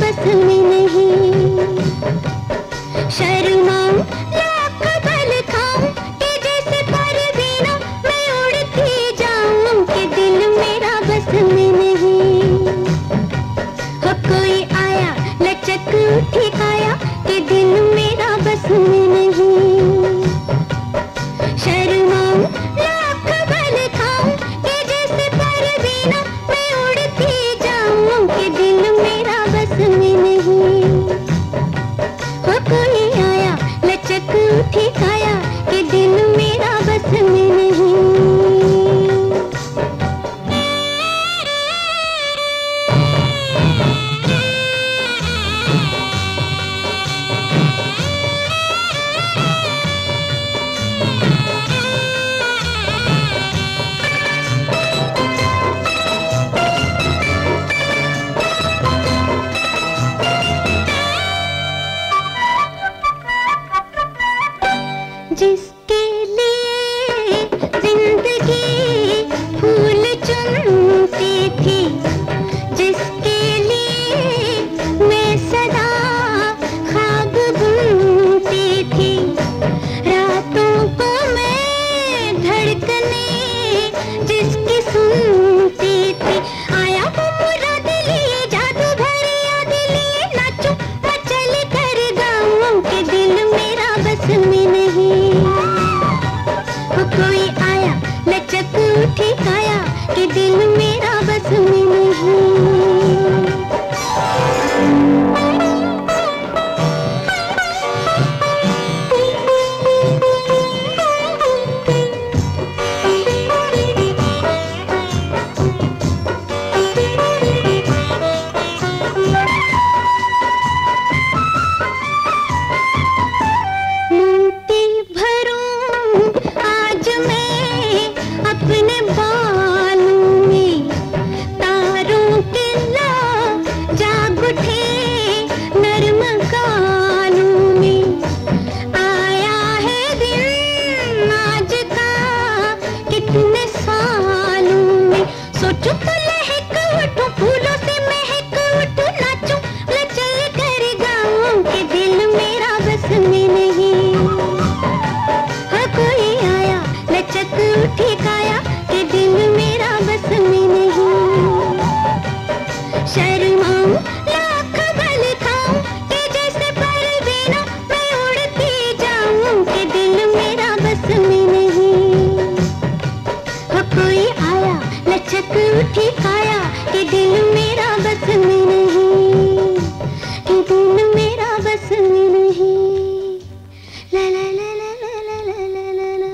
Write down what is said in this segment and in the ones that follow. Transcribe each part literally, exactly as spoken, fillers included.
बस में नहीं। शर्माऊं लाख बल खाऊं कि जैसे परवीना मैं उड़ती जाऊं कि दिल मेरा बस में नहीं। हो कोई आया लचक उठी काया कि दिल मेरा बस में नहीं। शर्माऊं लाख बल खाऊं कि जैसे परवीना मैं उड़ती जाऊं कि दिल मेरा बस में नहीं। हो कोई आया लचक उठी काया कि दिल मेरा बस में नहीं। जिसके लिए जिंदगी फूल चुनती थी, जिसके लिए मैं सदा ख्वाब बुनती थी, रातों को मैं धड़कने जिसकी सुनती थी, आया वो मेरा दिल ये जादू भरी याद लिए नाचूं मचल कर गाऊं कि दिल मेरा बस में नहीं। कोई आया लचक उठी काया कि दिल मेरा बस में नहीं। अपने बालों में तारों के ला जाग उठे नर्म गालों में, आया है दिन आज का कितने सालों में, सोचूं तो लहक उठूं फूलों से महक उठूं नाचूं लचल कर गाऊं कि दिल मेरा बस में नहीं। हो कोई आया लचक उठी काया कि दिल मेरा बस में नहीं। शर्माऊं लाख बल खाऊं कि जैसे परवीना मैं उड़ती जाऊं कि दिल मेरा बस में नहीं। हो कोई आया लचक उठी काया कि दिल मेरा बस में नहीं, कि दिल मेरा बस में नहीं। ला ला ला ला ला ला ला ला ला।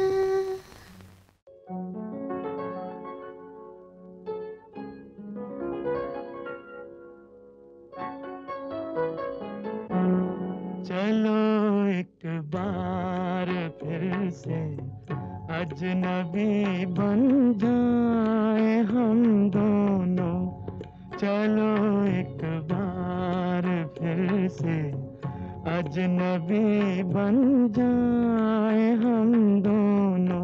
चलो एक बार फिर से अजनबी बन जाए हम दोनों। चलो एक बार फिर से अजनबी बन जाए हम दोनों।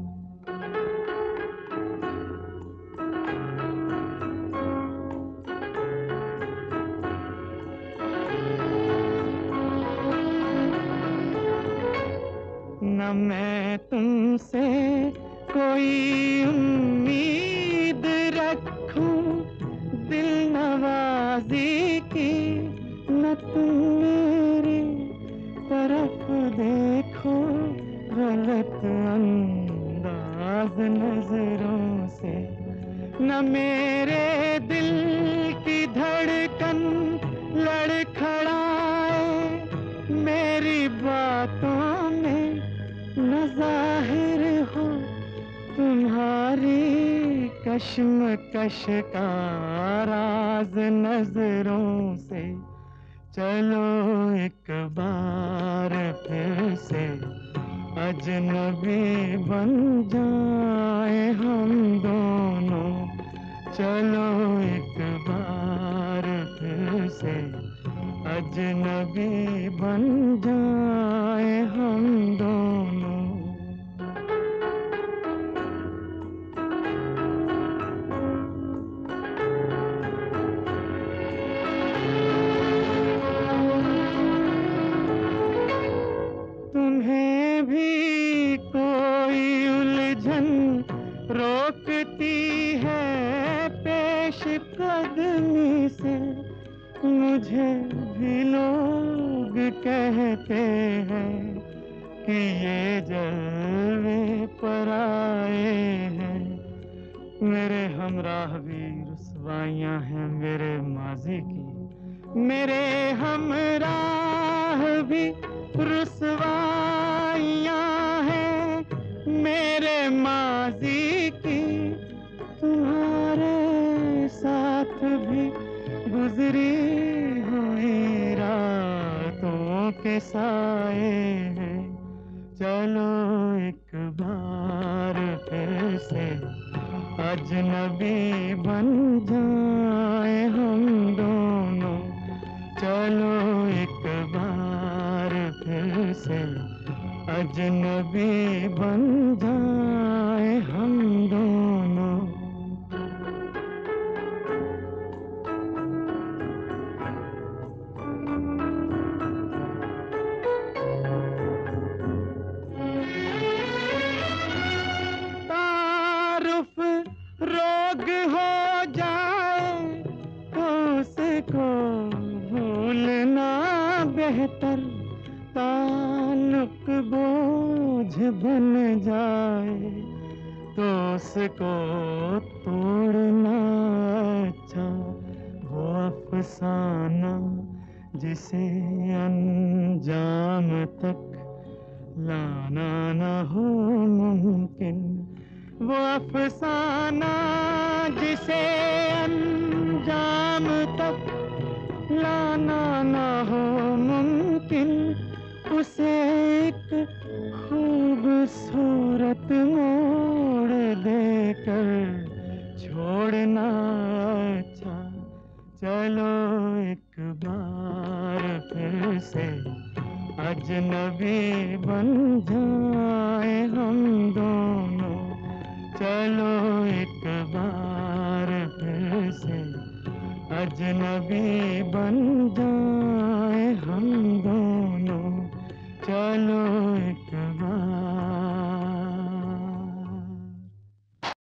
न मैं तुमसे कोई उम्मीद रखूं दिल नवाजी की, न तुम मेरी तरफ देखो गलत अंदाज नजरों से, न मेरे दिल की धड़कन लड़खड़ाए मेरी बातों में, न जाहिर हो तुम्हारी कश्मकश का राज नजरों से। चलो एक बार फिर से अजनबी बन जाए हम दोनों। चलो एक बार फिर से अजनबी बन जाए हम दोनों। मुझे भी लोग कहते हैं कि ये जलवे पर आए हैं। मेरे हमराह भी रुसवाइयाँ हैं मेरे माजी की, मेरे हमराह भी रुसवाइयाँ हैं मेरे माजी की। तुम्हारे साथ भी गुजरी हुई रातों के साए हैं। चलो एक बार फिर से अजनबी बन जाए हम दोनों। चलो एक बार फिर से अजनबी बन जाए हम दोनों। तारुफ रोग हो जाए तो उसको भूलना बेहतर, ताल्लुक बोझ बन जाए तो उसको तोड़ना अच्छा। वो अफसाना जिसे अंजाम तक लाना न हो मुमकिन, वो अफसाना जिसे अंजाम तक लाना न हो मुमकिन, उसे एक खूबसूरत मोड़ देकर छोड़ना अच्छा। चलो एक बार फिर से अजनबी बन जाए हम दोनों। चलो एक बार फिर से अजनबी बन जाए हम दोनों।